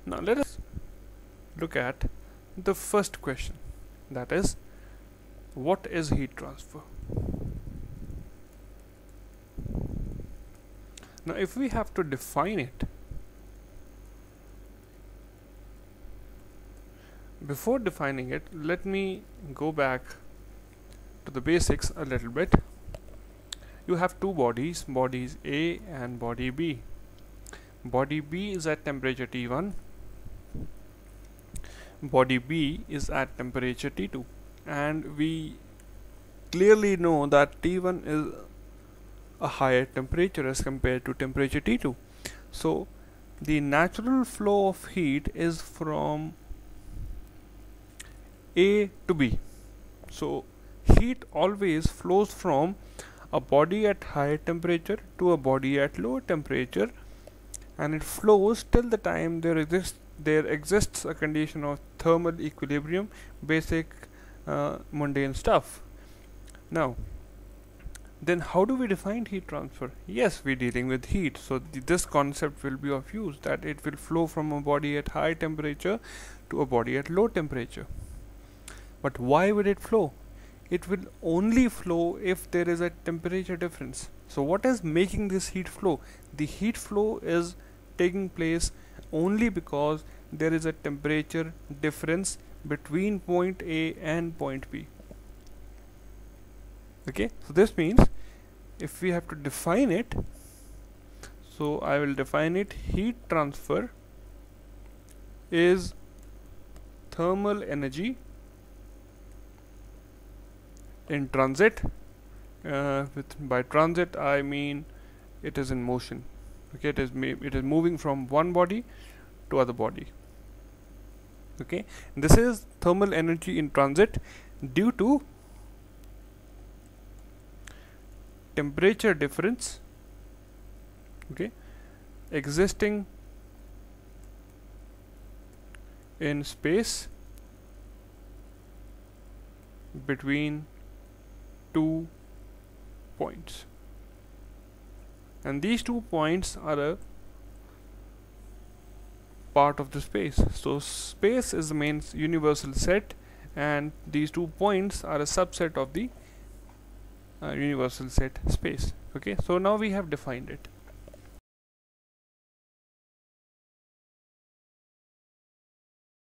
Now let us look at the first question, that is, what is heat transfer? Now if we have to define it, before defining it, let me go back to the basics a little bit. You have two bodies, bodies A and body B. Body B is at temperature T1, body B is at temperature T2, and we clearly know that T1 is a higher temperature as compared to temperature T2. So the natural flow of heat is from A to B. So heat always flows from a body at higher temperature to a body at lower temperature, and it flows till the time there exists a condition of thermal equilibrium, basic mundane stuff. Now then how do we define heat transfer? Yes, we're dealing with heat, so this concept will be of use, that it will flow from a body at high temperature to a body at low temperature. But why would it flow? It will only flow if there is a temperature difference. So what is making this heat flow? The heat flow is taking place only because there is a temperature difference between point A and point B. Okay, so this means if we have to define it, so I will define it: heat transfer is thermal energy in transit. By transit I mean it is in motion. Okay, it is moving from one body to other body. Okay, this is thermal energy in transit due to temperature difference, okay, existing in space between two points, and these 2 points are a part of the space. So space is the main universal set, and these 2 points are a subset of the universal set space. Okay, so now we have defined it.